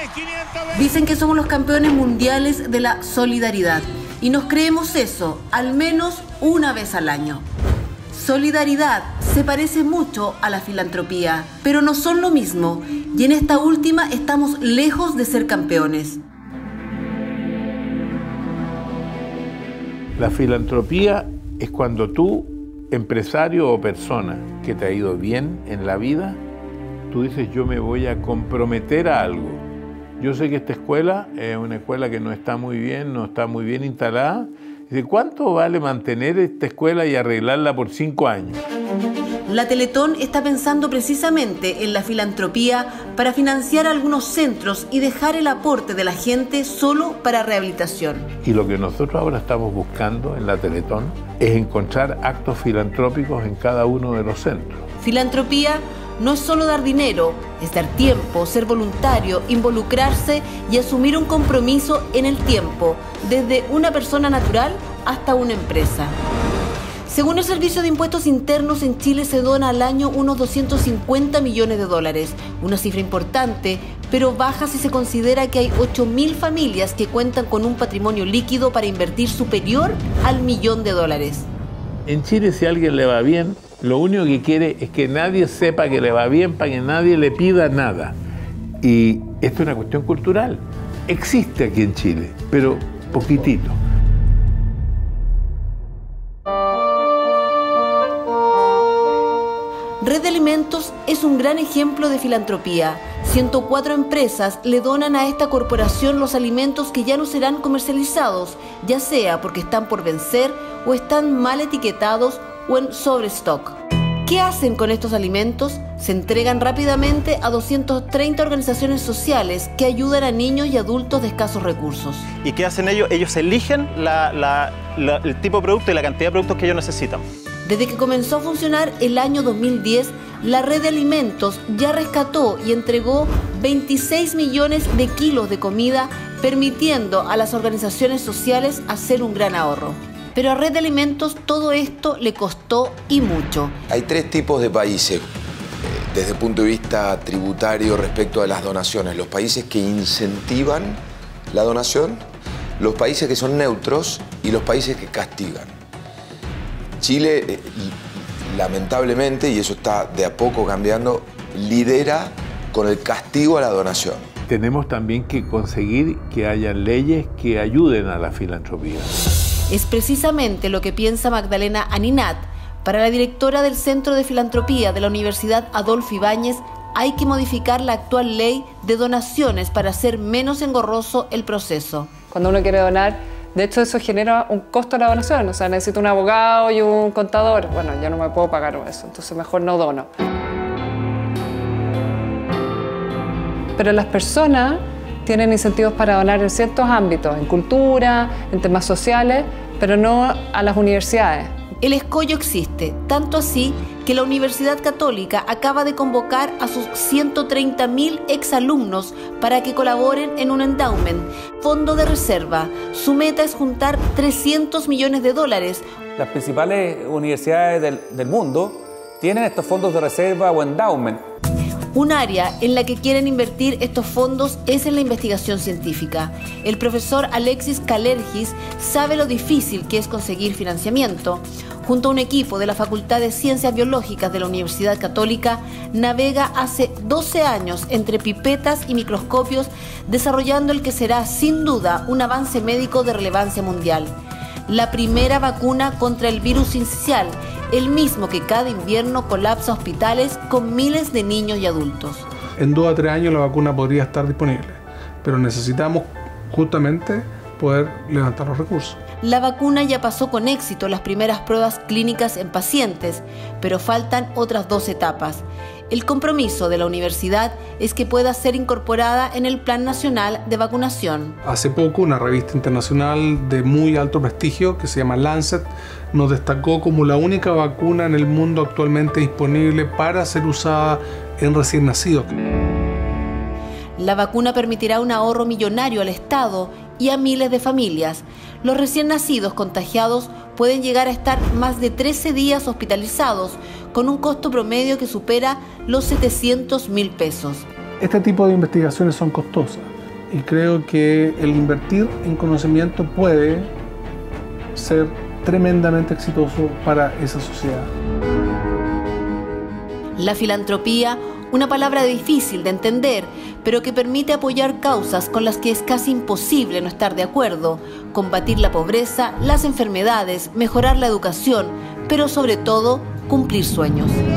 Dicen que somos los campeones mundiales de la solidaridad y nos creemos eso al menos una vez al año. Solidaridad se parece mucho a la filantropía, pero no son lo mismo y en esta última estamos lejos de ser campeones. La filantropía es cuando tú, empresario o persona que te ha ido bien en la vida, tú dices yo me voy a comprometer a algo. Yo sé que esta escuela es una escuela que no está muy bien instalada. Dice, ¿cuánto vale mantener esta escuela y arreglarla por 5 años? La Teletón está pensando precisamente en la filantropía para financiar algunos centros y dejar el aporte de la gente solo para rehabilitación. Y lo que nosotros ahora estamos buscando en la Teletón es encontrar actos filantrópicos en cada uno de los centros. Filantropía no es solo dar dinero, es dar tiempo, ser voluntario, involucrarse y asumir un compromiso en el tiempo, desde una persona natural hasta una empresa. Según el Servicio de Impuestos Internos, en Chile se dona al año unos 250 millones de dólares, una cifra importante, pero baja si se considera que hay 8.000 familias que cuentan con un patrimonio líquido para invertir superior al $1.000.000. En Chile, si a alguien le va bien, lo único que quiere es que nadie sepa que le va bien para que nadie le pida nada. Y esto es una cuestión cultural. Existe aquí en Chile, pero poquitito. Red de Alimentos es un gran ejemplo de filantropía. 104 empresas le donan a esta corporación los alimentos que ya no serán comercializados, ya sea porque están por vencer o están mal etiquetados o en sobrestock. ¿Qué hacen con estos alimentos? Se entregan rápidamente a 230 organizaciones sociales que ayudan a niños y adultos de escasos recursos. ¿Y qué hacen ellos? Ellos eligen el tipo de producto y la cantidad de productos que ellos necesitan. Desde que comenzó a funcionar el año 2010, la Red de Alimentos ya rescató y entregó 26 millones de kilos de comida, permitiendo a las organizaciones sociales hacer un gran ahorro. Pero a Red de Alimentos todo esto le costó y mucho. Hay 3 tipos de países desde el punto de vista tributario respecto a las donaciones. Los países que incentivan la donación, los países que son neutros y los países que castigan. Chile, lamentablemente, y eso está de a poco cambiando, lidera con el castigo a la donación. Tenemos también que conseguir que haya leyes que ayuden a la filantropía. Es precisamente lo que piensa Magdalena Aninat. Para la directora del Centro de Filantropía de la Universidad Adolfo Ibáñez, hay que modificar la actual ley de donaciones para hacer menos engorroso el proceso. Cuando uno quiere donar, de hecho, eso genera un costo a la donación. O sea, necesito un abogado y un contador. Bueno, yo no me puedo pagar eso, entonces mejor no dono. Pero las personas tienen incentivos para donar en ciertos ámbitos, en cultura, en temas sociales, pero no a las universidades. El escollo existe, tanto así que la Universidad Católica acaba de convocar a sus 130.000 exalumnos para que colaboren en un endowment, fondo de reserva. Su meta es juntar $300 millones. Las principales universidades del mundo tienen estos fondos de reserva o endowment. Un área en la que quieren invertir estos fondos es en la investigación científica. El profesor Alexis Kalergis sabe lo difícil que es conseguir financiamiento. Junto a un equipo de la Facultad de Ciencias Biológicas de la Universidad Católica, navega hace 12 años entre pipetas y microscopios, desarrollando el que será sin duda un avance médico de relevancia mundial. La primera vacuna contra el virus sincicial, el mismo que cada invierno colapsa hospitales con miles de niños y adultos. En 2 a 3 años la vacuna podría estar disponible, pero necesitamos justamente poder levantar los recursos. La vacuna ya pasó con éxito las primeras pruebas clínicas en pacientes, pero faltan otras 2 etapas. El compromiso de la universidad es que pueda ser incorporada en el Plan Nacional de Vacunación. Hace poco una revista internacional de muy alto prestigio que se llama Lancet nos destacó como la única vacuna en el mundo actualmente disponible para ser usada en recién nacidos. La vacuna permitirá un ahorro millonario al Estado y a miles de familias. Los recién nacidos contagiados pueden llegar a estar más de 13 días hospitalizados, con un costo promedio que supera los $700.000. Este tipo de investigaciones son costosas y creo que el invertir en conocimiento puede ser tremendamente exitoso para esa sociedad. La filantropía, una palabra difícil de entender, pero que permite apoyar causas con las que es casi imposible no estar de acuerdo, combatir la pobreza, las enfermedades, mejorar la educación, pero sobre todo cumplir sueños.